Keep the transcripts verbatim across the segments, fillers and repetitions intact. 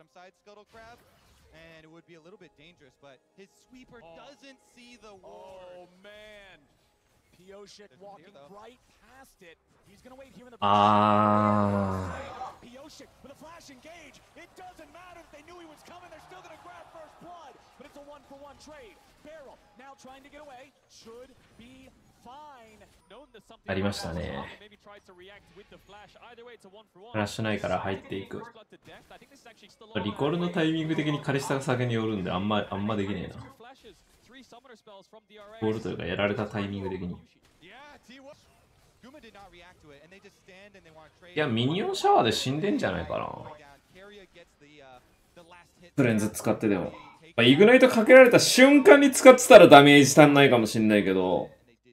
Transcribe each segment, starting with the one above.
side Scuttle Crab, and it would be a little bit dangerous, but his sweeper oh. doesn't see the ward. Oh man. Pioshik walking right past it. He's gonna wait here in the Ah. Pioshik with a flash engage. It doesn't matter if they knew he was coming. They're still gonna grab first blood, but it's a one for one trade. Barrel now trying to get away. Should be fine. ありましたね。フラッシュないから入っていく。リコールのタイミング的にカリスタが先に寄るんであんまあんまできねえな。ゴールというかやられたタイミング的に。いや、ミニオンシャワーで死んでんじゃないかな。フレンズ使ってでも。まあ、イグナイトかけられた瞬間に使ってたらダメージ足んないかもしんないけど。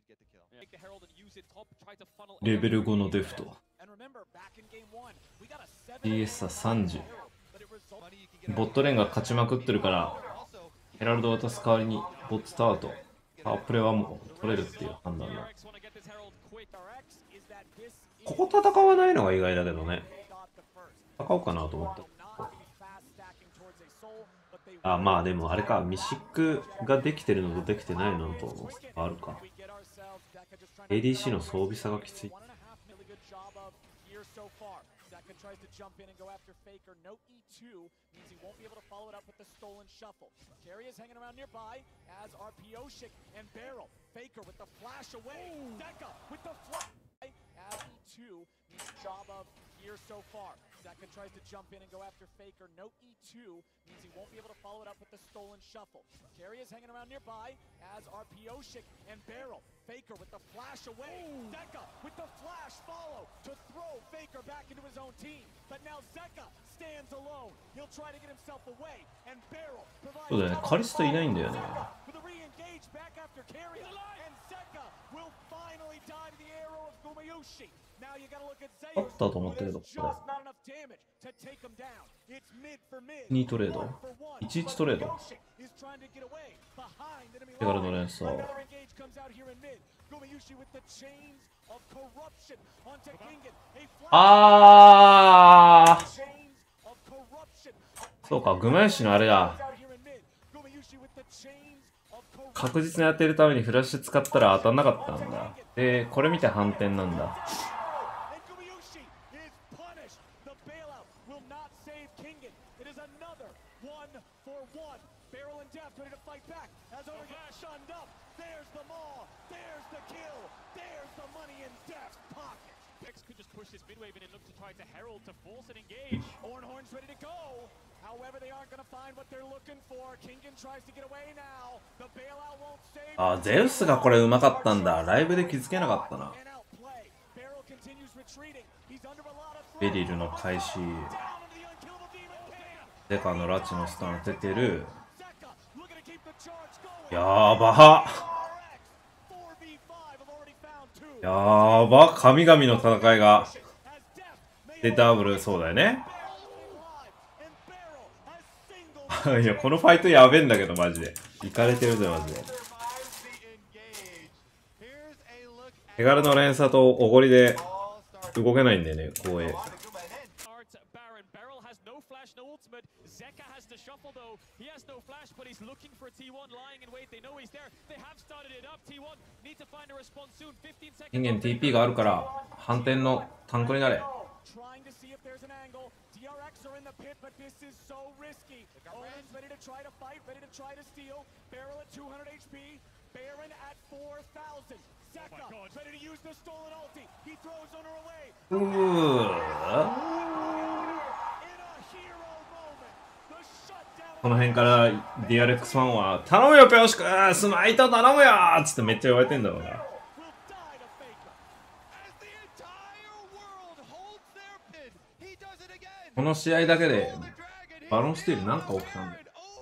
レベルごのデフト。ディーエス はさんじゅう。ボットレーンが勝ちまくってるから、ヘラルドを渡す代わりにボッツタワーとパワープレはもう取れるっていう判断だ。ここ戦わないのが意外だけどね。戦おうかなと思った。あ、まあでもあれか、ミシックができてるのとできてないのとあるか。エーディーシー の装備差がきつい。Tries to jump in and go after Faker. No E two means he won't be able to follow it up with the stolen shuffle. Carry is hanging around nearby, as are Pioshik and Barrel. Faker with the flash away. Zeka with the flash. As E two means job of here so far. Zeka tries to jump in and go after Faker. No E two means he won't be able to follow it up with the stolen shuffle. Carry is hanging around nearby, as are Pioshik and Barrel. Faker with the flash away. Zeka with the flash follow to throw Faker back into his own team. But now Zeka stands alone. He'll try to get himself away. And Barrel provides. そうだね、カリスタいないんだよね。With a re-engage back after Carry. And Zeka will finally die to the arrow of Gumayushi. Now you gotta look at Zeus. あったと思ったけど、これ。にトレード ?いちいち トレード手軽の連鎖。あーそうか、グマヨシのあれだ。確実に当てるためにフラッシュ使ったら当たんなかったんだ。で、これ見て反転なんだ。あ、ゼウスがこれうまかったんだ。ライブで気づけなかったな。ベリルの開始。デカの拉致のスタン当ててる。やーばやーば神々の戦いが。で、ダブル、そうだよね。いや、このファイトやべえんだけど、マジで。いかれてるぜ、マジで。手軽の連鎖とおごりで動けないんだよね、光栄。人間 ティーピー があるから反転のタンクになれ。うーこの辺からディアレックスファンは頼むよペオシクスマイト頼むよーっつってめっちゃ言われてんだろうな。この試合だけでバロンスティールなんか起きたんだよ。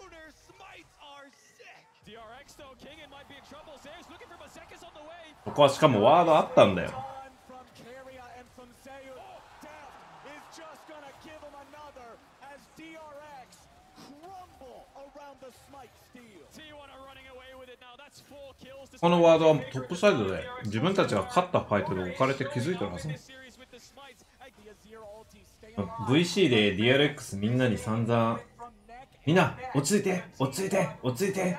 ここはしかもワードあったんだよ。このワードはトップサイドで自分たちが勝ったファイトで置かれて気づいてるはず。 ブイシー で ディーアールエックス みんなに散々、みんな落ち着いて落ち着いて落ち着いて、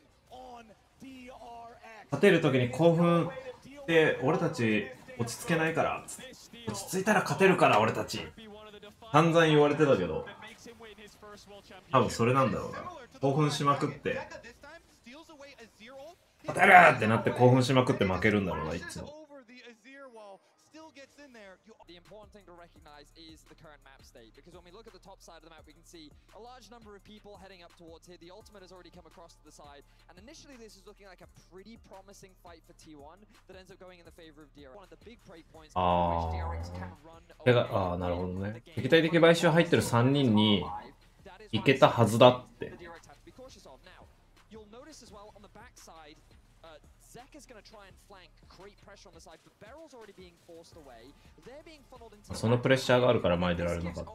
勝てる時に興奮で俺たち落ち着けないから、落ち着いたら勝てるから俺たち散々言われてたけど、多分それなんだろうな。興奮しまくって勝てるってなって興奮しまくって負けるんだろうな、いつも。 The important thing to recognize is the current map state, because when we look at the top side of the map, we can see a large number of people heading up towards here. The ultimate has already come across to the side, and initially this is looking like a pretty promising fight for T one that ends up going in the favor of D R X. One of the big break points which D R X can run away. ああ、なるほどね。敵対的買収入ってるさんにんにいけたはずだって。 You'll notice as well on the backside, uh, Zek is going to try and flank, create pressure on the side, but Barrel's already being forced away. They're being funneled into そのプレッシャーがあるから前に出られるのか。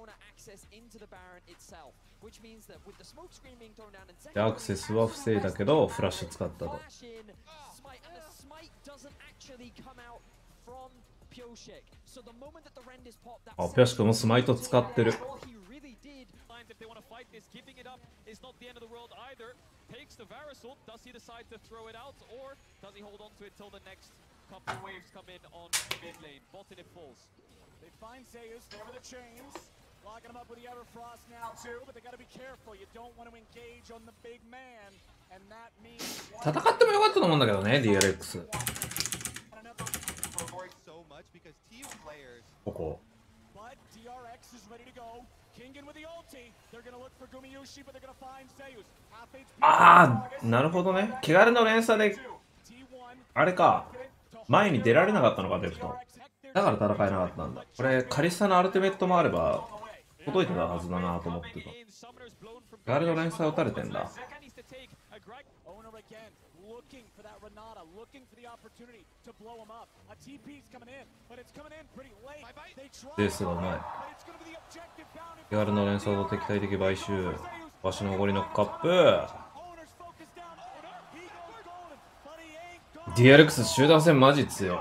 で、アクセスは防いだけど、フラッシュ使ったと。あ、ピョシクもスマイト使ってる。 If they want to fight this, keeping it up is not the end of the world either. Takes the Varasol. Does he decide to throw it out, or does he hold on to it till the next couple of waves come in on mid lane? Bot and it falls. They find Zeus, there are the chains. Locking him up with the Everfrost now too, but they got to be careful. You don't want to engage on the big man, and that means 戦ってもよかったと思うんだけどね、ディーアールエックス。ここ。 But D R X is ready to go. Kingen with the ulti. They're going to look for Gumayushi, but they're going to find Zeus. ああ、なるほどね。汚れの連鎖で、あれか、前に出られなかったのか、デフト。だから戦えなかったんだ。これ、カリスタのアルティメットもあれば、届いてたはずだなと思ってた。汚れの連鎖打たれてんだ。レースがうまい。手軽の連鎖と敵対的買収。わしのおごりのカップ。ディーアールエックス 集団戦マジ強い。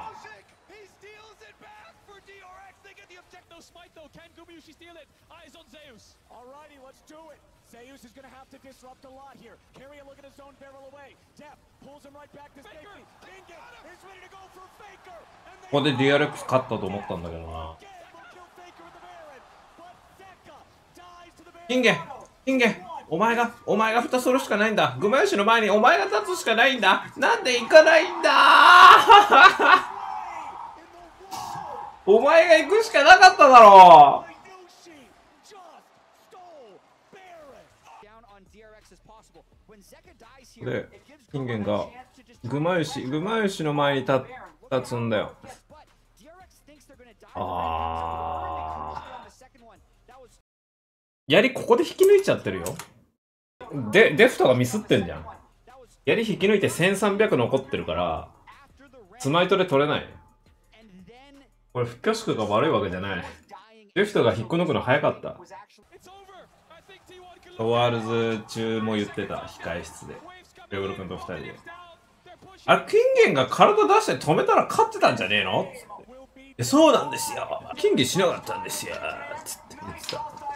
Zeus is going to have to disrupt a lot here. Carrier looking at his own barrel away. Def pulls him right back to safety. Kingen is ready to go for Faker. ここで ディーアールエックス 勝ったと思ったんだけどな。キンゲンキンゲンお前が、お前がふたするしかないんだ。グマヨシの前にお前が立つしかないんだ。なんで行かないんだお前が行くしかなかっただろう。で、キンゲンがグマヨシ、グマヨシの前に立つんだよ。ああ。槍ここで引き抜いちゃってるよ。で、デフトがミスってんじゃん。槍引き抜いてせんさんびゃく残ってるから、スマイトで取れない。これ、ピョシクが悪いわけじゃない。デフトが引っこ抜くの早かった。ワールズ中も言ってた、控え室で。レオル君とふたりで。あれ、キンゲンが体出して止めたら勝ってたんじゃねえのつって。そうなんですよ。キンゲンしなかったんですよ。つって言ってた。